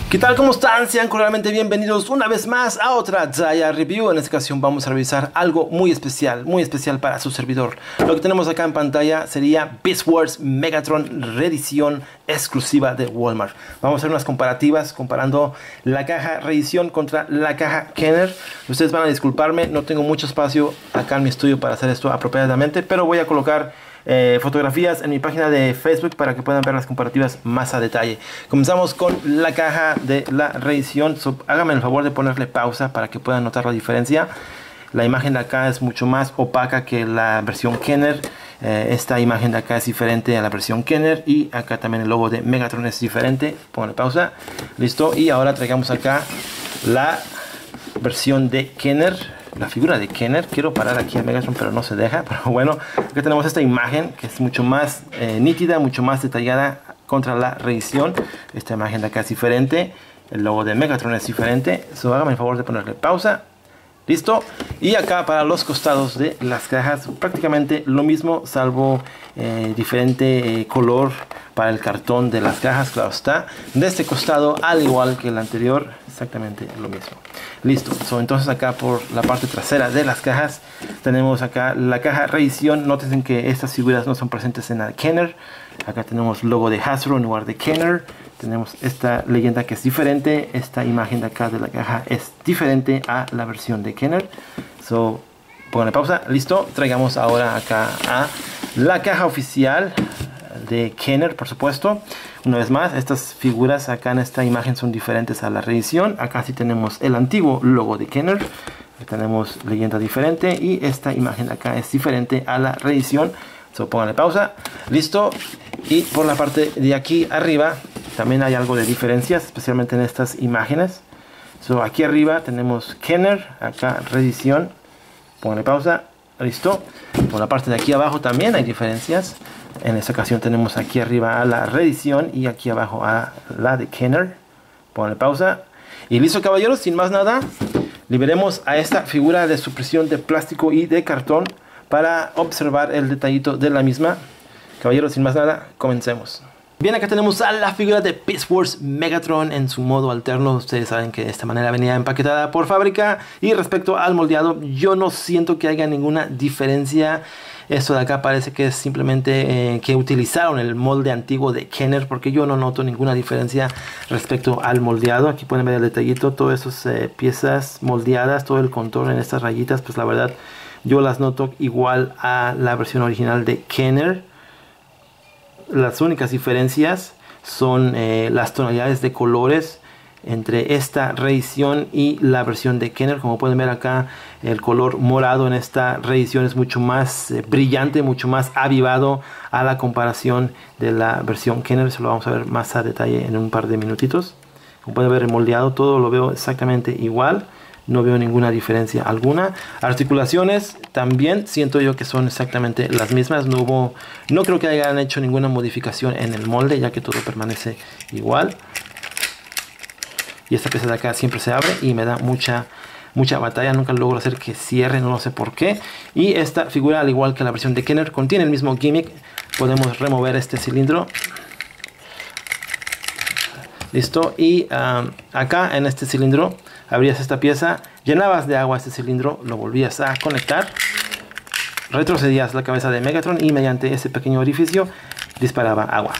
¿Qué tal? ¿Cómo están? Sean cordialmente bienvenidos una vez más a otra Daya Review. En esta ocasión vamos a revisar algo muy especial para su servidor. Lo que tenemos acá en pantalla sería Beast Wars Megatron reedición exclusiva de Walmart. Vamos a hacer unas comparativas comparando la caja reedición contra la caja Kenner. Ustedes van a disculparme, no tengo mucho espacio acá en mi estudio para hacer esto apropiadamente, pero voy a colocar fotografías en mi página de Facebook para que puedan ver las comparativas más a detalle. Comenzamos con la caja de la reedición. Háganme el favor de ponerle pausa para que puedan notar la diferencia. La imagen de acá es mucho más opaca que la versión Kenner. Esta imagen de acá es diferente a la versión Kenner, y acá también el logo de Megatron es diferente. Pónganle pausa. Listo. Y ahora traigamos acá la versión de Kenner. La figura de Kenner. Quiero parar aquí a Megatron, pero no se deja. Pero bueno, aquí tenemos esta imagen que es mucho más nítida, mucho más detallada contra la reedición. Esta imagen de acá es diferente. El logo de Megatron es diferente. Hágame el favor de ponerle pausa. Listo. Y acá para los costados de las cajas prácticamente lo mismo, salvo diferente color para el cartón de las cajas. Claro está. De este costado, al igual que el anterior, exactamente lo mismo. Listo. Entonces acá por la parte trasera de las cajas tenemos acá la caja reedición. Noten que estas figuras no son presentes en la Kenner. Acá tenemos logo de Hasbro en lugar de Kenner. Tenemos esta leyenda que es diferente. Esta imagen de acá de la caja es diferente a la versión de Kenner. Pónganle pausa. Listo. Traigamos ahora acá a la caja oficial de Kenner, por supuesto. Una vez más, estas figuras acá en esta imagen son diferentes a la reedición. Acá sí tenemos el antiguo logo de Kenner. Tenemos leyenda diferente, y esta imagen acá es diferente a la reedición. Pónganle pausa. Listo. Y por la parte de aquí arriba también hay algo de diferencias, especialmente en estas imágenes. Aquí arriba tenemos Kenner, acá reedición. Pónganle pausa. Listo. Por la parte de aquí abajo también hay diferencias. En esta ocasión tenemos aquí arriba a la reedición y aquí abajo a la de Kenner. Pónganle pausa. Y listo, caballeros, sin más nada, liberemos a esta figura de supresión de plástico y de cartón para observar el detallito de la misma. Caballeros, sin más nada, comencemos. Bien, acá tenemos a la figura de Beast Wars Megatron en su modo alterno. Ustedes saben que de esta manera venía empaquetada por fábrica. Y respecto al moldeado, yo no siento que haya ninguna diferencia. Esto de acá parece que es simplemente que utilizaron el molde antiguo de Kenner, porque yo no noto ninguna diferencia respecto al moldeado. Aquí pueden ver el detallito, todas esas piezas moldeadas, todo el contorno en estas rayitas, pues la verdad yo las noto igual a la versión original de Kenner. Las únicas diferencias son las tonalidades de colores entre esta reedición y la versión de Kenner. Como pueden ver acá, el color morado en esta reedición es mucho más brillante, mucho más avivado a la comparación de la versión Kenner. Eso lo vamos a ver más a detalle en un par de minutitos. Como pueden ver, el moldeado todo lo veo exactamente igual. No veo ninguna diferencia alguna. Articulaciones también siento yo que son exactamente las mismas. No creo que hayan hecho ninguna modificación en el molde, ya que todo permanece igual. Y esta pieza de acá siempre se abre y me da mucha batalla. Nunca logro hacer que cierre, no sé por qué. Y esta figura, al igual que la versión de Kenner, contiene el mismo gimmick. Podemos remover este cilindro. Listo. Y acá en este cilindro abrías esta pieza, llenabas de agua este cilindro, lo volvías a conectar, retrocedías la cabeza de Megatron y mediante ese pequeño orificio disparaba agua.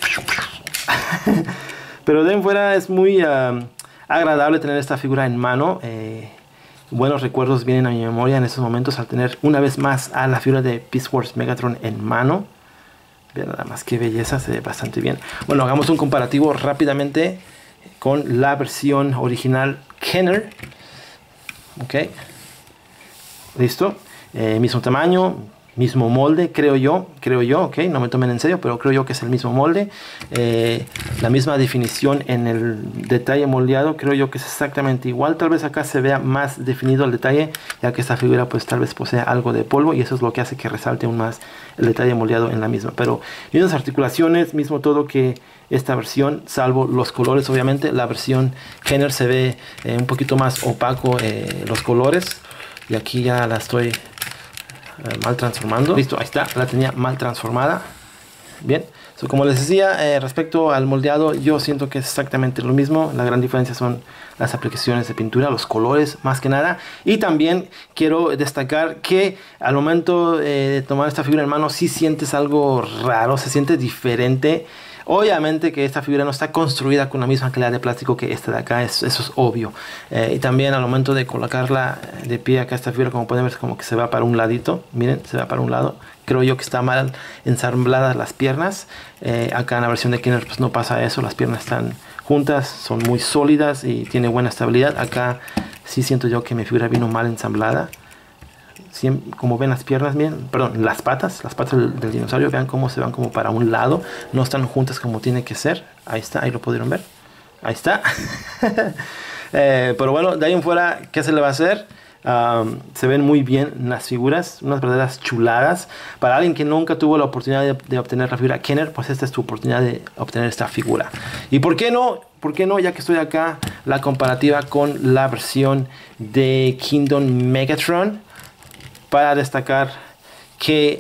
Pero de en fuera es muy agradable tener esta figura en mano. Buenos recuerdos vienen a mi memoria en estos momentos al tener una vez más a la figura de Beast Wars Megatron en mano. Vean nada más qué belleza, se ve bastante bien. Bueno, hagamos un comparativo rápidamente con la versión original Kenner. Ok, listo. Mismo tamaño, mismo molde, creo yo, ok, no me tomen en serio, pero creo yo que es el mismo molde. La misma definición en el detalle moldeado, creo yo que es exactamente igual. Tal vez acá se vea más definido el detalle, ya que esta figura pues tal vez posee algo de polvo, y eso es lo que hace que resalte aún más el detalle moldeado en la misma. Pero mismas articulaciones, mismo todo que esta versión, salvo los colores. Obviamente la versión Kenner se ve un poquito más opaco los colores, y aquí ya la estoy mal transformando. Listo, ahí está, la tenía mal transformada. Bien, Como les decía, respecto al moldeado, yo siento que es exactamente lo mismo. La gran diferencia son las aplicaciones de pintura, los colores más que nada. Y también quiero destacar que al momento de tomar esta figura en mano, sí sientes algo raro, se siente diferente. Obviamente que esta figura no está construida con la misma calidad de plástico que esta de acá, eso es obvio. Y también al momento de colocarla de pie acá, esta figura, como pueden ver, es como que se va para un ladito. Miren, se va para un lado. Creo yo que está mal ensambladas las piernas. Acá en la versión de Kenner pues no pasa eso, las piernas están juntas, son muy sólidas y tiene buena estabilidad. Acá sí siento yo que mi figura vino mal ensamblada. Como ven las piernas, bien, perdón, las patas del dinosaurio, vean cómo se van como para un lado, no están juntas como tiene que ser. Ahí está, ahí lo pudieron ver, ahí está. Pero bueno, de ahí en fuera, ¿qué se le va a hacer? Se ven muy bien las figuras, unas verdaderas chuladas. Para alguien que nunca tuvo la oportunidad de obtener la figura Kenner, pues esta es tu oportunidad de obtener esta figura. ¿Y por qué no? ¿Por qué no? Ya que estoy acá, la comparativa con la versión de Kingdom Megatron, para destacar que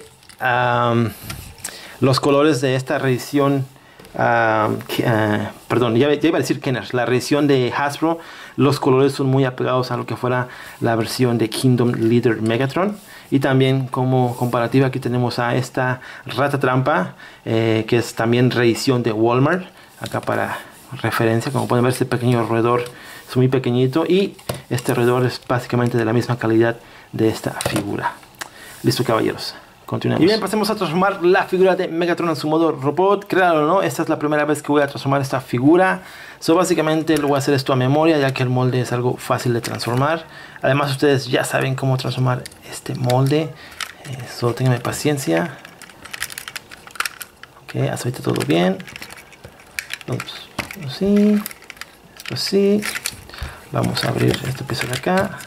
los colores de esta reedición, perdón, ya iba a decir Kenner, la reedición de Hasbro, los colores son muy apegados a lo que fuera la versión de Kingdom Leader Megatron. Y también como comparativa aquí tenemos a esta rata trampa, que es también reedición de Walmart, acá para referencia. Como pueden ver, este pequeño roedor es muy pequeñito y este roedor es básicamente de la misma calidad de esta figura. Listo, caballeros, continuamos. Y bien, pasemos a transformar la figura de Megatron en su modo robot. Créanlo o no, esta es la primera vez que voy a transformar esta figura. Básicamente lo voy a hacer esto a memoria, ya que el molde es algo fácil de transformar. Además, ustedes ya saben cómo transformar este molde. Solo tengan paciencia. Ok, hasta ahorita todo bien. Vamos, así, así. Vamos a abrir esta pieza de acá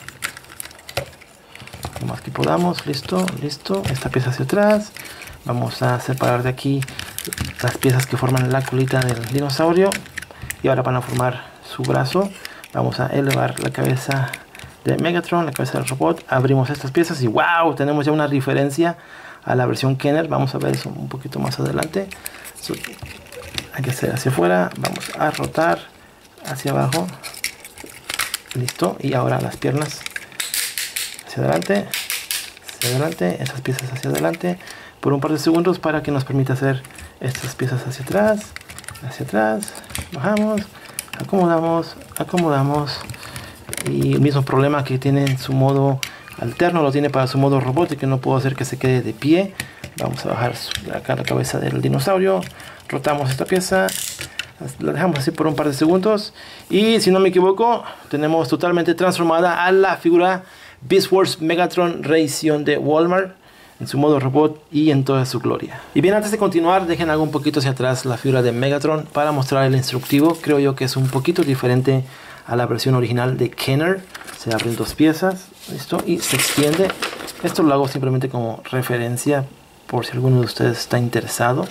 lo más que podamos. Listo, listo. Esta pieza hacia atrás. Vamos a separar de aquí las piezas que forman la colita del dinosaurio. Y ahora van a formar su brazo. Vamos a elevar la cabeza de Megatron, la cabeza del robot. Abrimos estas piezas y wow, tenemos ya una diferencia a la versión Kenner. Vamos a ver eso un poquito más adelante. Hay que hacer hacia afuera. Vamos a rotar hacia abajo. Listo. Y ahora las piernas hacia adelante, estas piezas hacia adelante por un par de segundos para que nos permita hacer estas piezas hacia atrás, bajamos, acomodamos, acomodamos. Y el mismo problema que tiene en su modo alterno lo tiene para su modo robótico, que no puedo hacer que se quede de pie. Vamos a bajar acá la cabeza del dinosaurio, rotamos esta pieza, la dejamos así por un par de segundos y si no me equivoco tenemos totalmente transformada a la figura Beast Wars Megatron reedición de Walmart en su modo robot y en toda su gloria. Y bien, antes de continuar, dejen algo un poquito hacia atrás la figura de Megatron para mostrar el instructivo. Creo yo que es un poquito diferente a la versión original de Kenner. Se abren dos piezas, listo, y se extiende. Esto lo hago simplemente como referencia por si alguno de ustedes está interesado.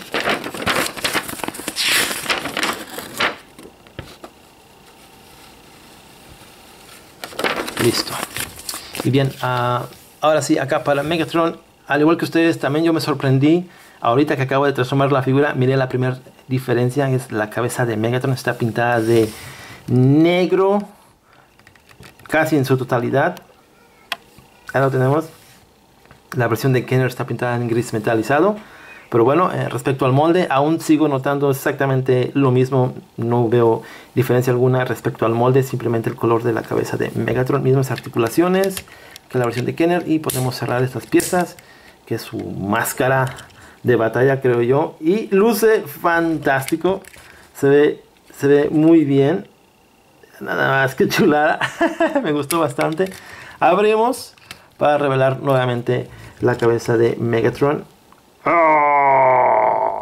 Listo. Y bien, ahora sí, acá para Megatron, al igual que ustedes, también yo me sorprendí. Ahorita que acabo de transformar la figura, miré la primera diferencia, es la cabeza de Megatron. Está pintada de negro, casi en su totalidad. Ahora lo tenemos. La versión de Kenner está pintada en gris metalizado. Pero bueno, respecto al molde, aún sigo notando exactamente lo mismo. No veo diferencia alguna respecto al molde. Simplemente el color de la cabeza de Megatron. Mismas articulaciones que la versión de Kenner. Y podemos cerrar estas piezas, que es su máscara de batalla, creo yo. Y luce fantástico. Se ve muy bien. Nada más que chulada. Me gustó bastante. Abrimos para revelar nuevamente la cabeza de Megatron. ¡Oh!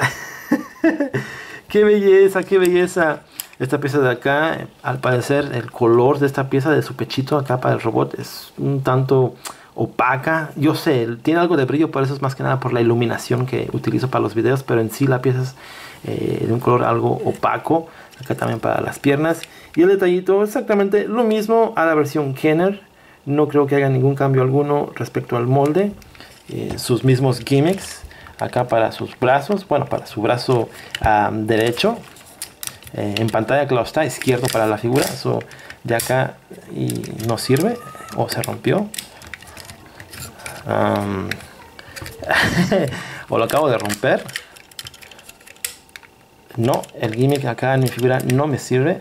¡Qué belleza, qué belleza! Esta pieza de acá, al parecer el color de esta pieza de su pechito acá para el robot es un tanto opaca. Yo sé, tiene algo de brillo, por eso es más que nada por la iluminación que utilizo para los videos, pero en sí la pieza es de un color algo opaco. Acá también para las piernas. Y el detallito exactamente lo mismo a la versión Kenner. No creo que haya ningún cambio alguno respecto al molde. Sus mismos gimmicks. acá para sus brazos, bueno, para su brazo derecho. En pantalla, claro está, izquierdo para la figura. Eso de acá y no sirve o se rompió. O lo acabo de romper. No, el gimmick acá en mi figura no me sirve.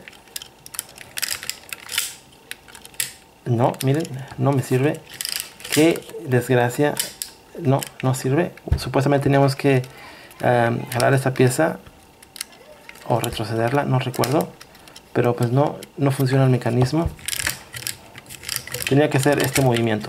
No, miren, no me sirve. Qué desgracia. No, no sirve. Supuestamente teníamos que jalar esta pieza o retrocederla, no recuerdo. Pero pues no funciona el mecanismo. Tenía que hacer este movimiento.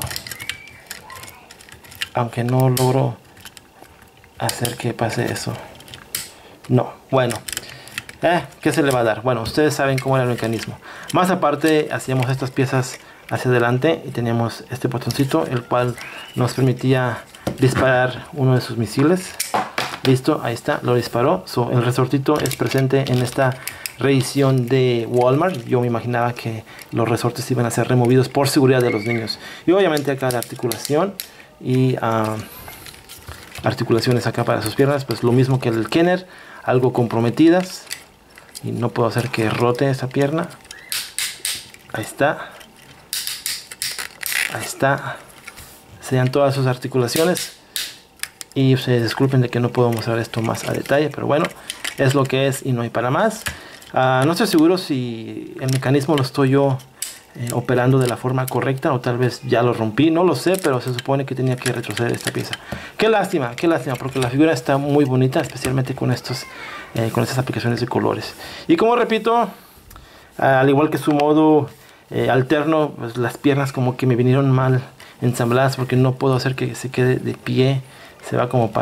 Aunque no logro hacer que pase eso. No, bueno. ¿Qué se le va a dar? Bueno, ustedes saben cómo era el mecanismo. Más aparte, hacíamos estas piezas hacia adelante y teníamos este botoncito, el cual nos permitía disparar uno de sus misiles. Listo, ahí está, lo disparó. El resortito es presente en esta reedición de Walmart. Yo me imaginaba que los resortes iban a ser removidos por seguridad de los niños. Y obviamente acá la articulación y articulaciones acá para sus piernas, pues lo mismo que el Kenner, algo comprometidas. Y no puedo hacer que rote esa pierna. Ahí está. Ahí está. Sean todas sus articulaciones. Y ustedes disculpen de que no puedo mostrar esto más a detalle, pero bueno, es lo que es y no hay para más. No estoy seguro si el mecanismo lo estoy yo operando de la forma correcta o tal vez ya lo rompí, no lo sé, pero se supone que tenía que retroceder esta pieza. Qué lástima, porque la figura está muy bonita, especialmente con estas aplicaciones de colores. Y como repito, al igual que su modo alterno, pues las piernas como que me vinieron mal ensambladas porque no puedo hacer que se quede de pie. Se va como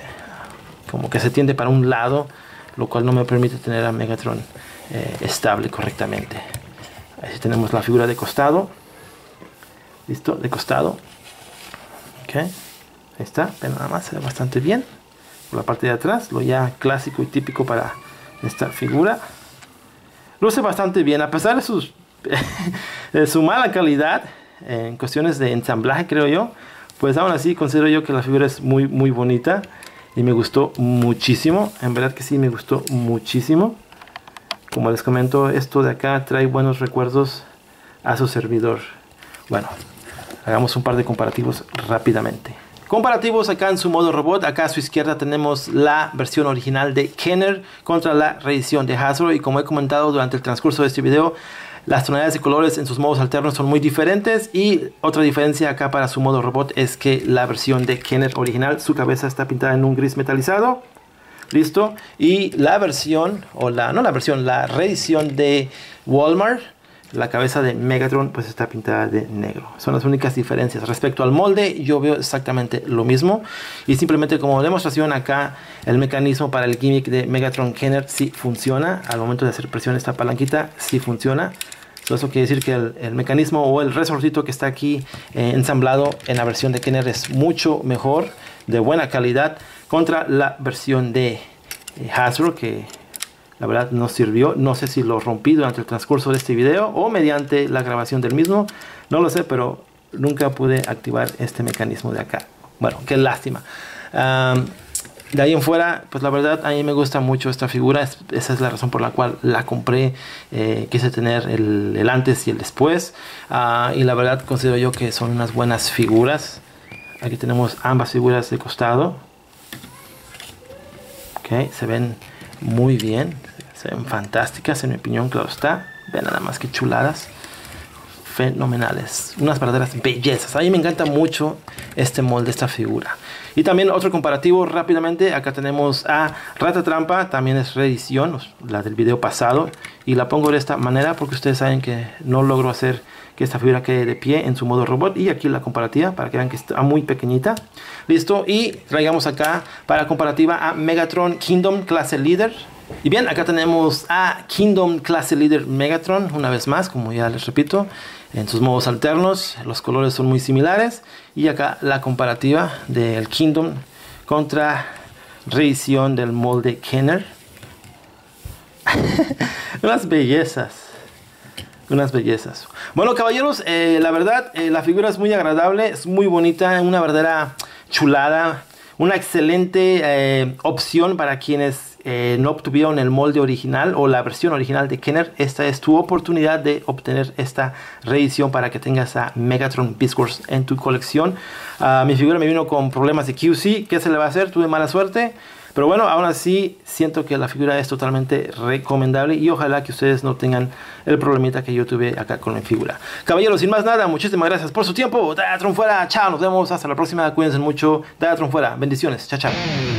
que se tiende para un lado, lo cual no me permite tener a Megatron estable correctamente. Ahí tenemos la figura de costado. Listo, de costado. Ok, ahí está, ven nada más, se ve bastante bien. Por la parte de atrás, lo ya clásico y típico para esta figura. Luce bastante bien, a pesar de de su mala calidad en cuestiones de ensamblaje, creo yo. Pues aún así considero yo que la figura es muy muy bonita y me gustó muchísimo. En verdad que sí, me gustó muchísimo. Como les comento, esto de acá trae buenos recuerdos a su servidor. Bueno, hagamos un par de comparativos rápidamente. Comparativos acá en su modo robot. Acá a su izquierda tenemos la versión original de Kenner contra la reedición de Hasbro. Y como he comentado durante el transcurso de este video, las tonalidades de colores en sus modos alternos son muy diferentes. Y otra diferencia acá para su modo robot es que la versión de Kenner original, su cabeza está pintada en un gris metalizado. Listo. Y la versión, la reedición de Walmart, la cabeza de Megatron pues está pintada de negro. Son las únicas diferencias. Respecto al molde, yo veo exactamente lo mismo. Y simplemente como demostración acá, el mecanismo para el gimmick de Megatron Kenner sí funciona. Al momento de hacer presión esta palanquita, sí funciona. Eso quiere decir que el mecanismo o el resortito que está aquí ensamblado en la versión de Kenner es mucho mejor, de buena calidad, contra la versión de Hasbro, que la verdad no sirvió. No sé si lo rompí durante el transcurso de este video o mediante la grabación del mismo, no lo sé, pero nunca pude activar este mecanismo de acá. Bueno, qué lástima. De ahí en fuera, pues la verdad a mí me gusta mucho esta figura. Esa es la razón por la cual la compré. Quise tener el antes y el después. Y la verdad considero yo que son unas buenas figuras. Aquí tenemos ambas figuras de costado. Ok, se ven muy bien. Se ven fantásticas en mi opinión, claro está. Vean nada más que chuladas. Fenomenales, unas verdaderas bellezas. A mí me encanta mucho este molde, esta figura. Y también otro comparativo rápidamente. Acá tenemos a Ratatrampa, también es reedición, la del video pasado. Y la pongo de esta manera porque ustedes saben que no logro hacer que esta figura quede de pie en su modo robot. Y aquí la comparativa para que vean que está muy pequeñita. Listo, y traigamos acá para comparativa a Megatron Kingdom Clase Leader. Y bien, acá tenemos a Kingdom Clase Leader Megatron, una vez más, como ya les repito, en sus modos alternos. Los colores son muy similares. Y acá la comparativa del Kingdom contra reedición del molde Kenner. Unas bellezas. Unas bellezas. Bueno, caballeros, la verdad, la figura es muy agradable, es muy bonita, una verdadera chulada. una excelente opción para quienes no obtuvieron el molde original o la versión original de Kenner. Esta es tu oportunidad de obtener esta reedición para que tengas a Megatron Beast Wars en tu colección. Mi figura me vino con problemas de QC. ¿Qué se le va a hacer? Tuve mala suerte. Pero bueno, aún así siento que la figura es totalmente recomendable y ojalá que ustedes no tengan el problemita que yo tuve acá con mi figura. Caballeros, sin más nada, muchísimas gracias por su tiempo. Diatron fuera, chao, nos vemos hasta la próxima, cuídense mucho. Diatron fuera, bendiciones, chao, chao.